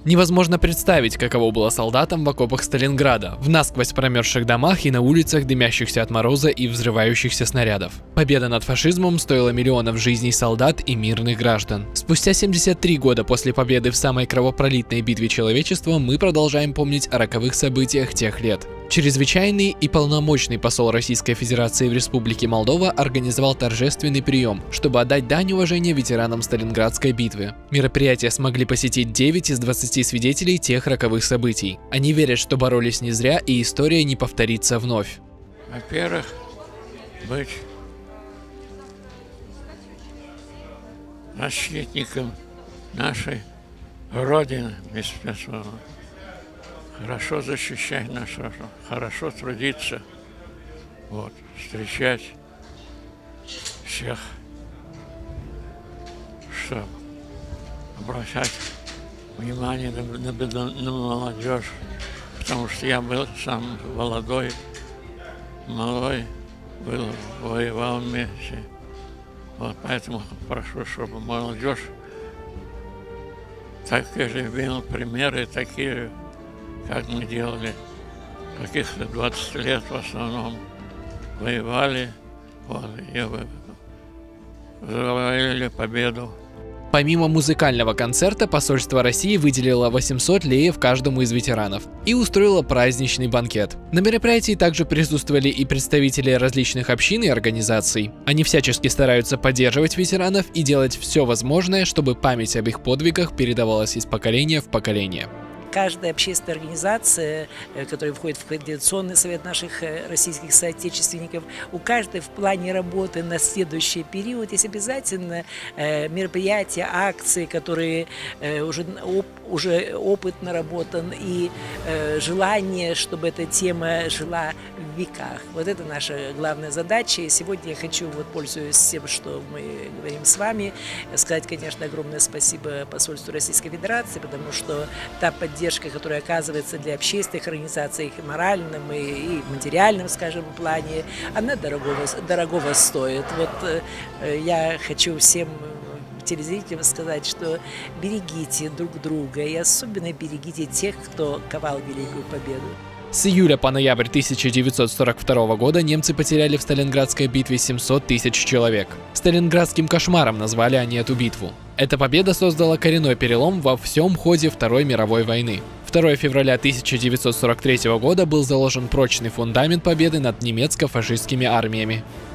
Невозможно представить, каково было солдатам в окопах Сталинграда, в насквозь промерзших домах и на улицах, дымящихся от мороза и взрывающихся снарядов. Победа над фашизмом стоила миллионов жизней солдат и мирных граждан. Спустя 73 года после победы в самой кровопролитной битве человечества мы продолжаем помнить о роковых событиях тех лет. Чрезвычайный и полномочный посол Российской Федерации в Республике Молдова организовал торжественный прием, чтобы отдать дань уважения ветеранам Сталинградской битвы. Мероприятие смогли посетить 9 из 20 свидетелей тех роковых событий. Они верят, что боролись не зря и история не повторится вновь. Во-первых, быть защитником нашей Родины беспрецедентно. Хорошо защищать нашу Родину, хорошо трудиться, встречать всех, чтобы обращать внимание на молодежь, потому что я был сам молодой, воевал вместе. Поэтому прошу, чтобы молодежь такие же видела примеры, такие, как мы делали, каких-то 20 лет в основном воевали, и завоевали победу. Помимо музыкального концерта, посольство России выделило 800 леев каждому из ветеранов и устроило праздничный банкет. На мероприятии также присутствовали и представители различных общин и организаций. Они всячески стараются поддерживать ветеранов и делать все возможное, чтобы память об их подвигах передавалась из поколения в поколение. Каждая общественная организация, которая входит в Координационный совет наших российских соотечественников, у каждой в плане работы на следующий период есть обязательно мероприятия, акции, которые уже опыт наработан, и желание, чтобы эта тема жила в веках. Вот это наша главная задача. И сегодня я хочу, пользуясь тем, что мы говорим с вами, сказать, конечно, огромное спасибо посольству Российской Федерации, потому что та поддержка, которая оказывается для общественных организаций и моральном, и материальном, скажем, плане, она дорогого стоит. Я хочу всем телезрителям сказать, что берегите друг друга и особенно берегите тех, кто ковал великую победу. С июля по ноябрь 1942 года немцы потеряли в Сталинградской битве 700 тысяч человек. Сталинградским кошмаром назвали они эту битву. Эта победа создала коренной перелом во всем ходе Второй мировой войны. 2 февраля 1943 года был заложен прочный фундамент победы над немецко-фашистскими армиями.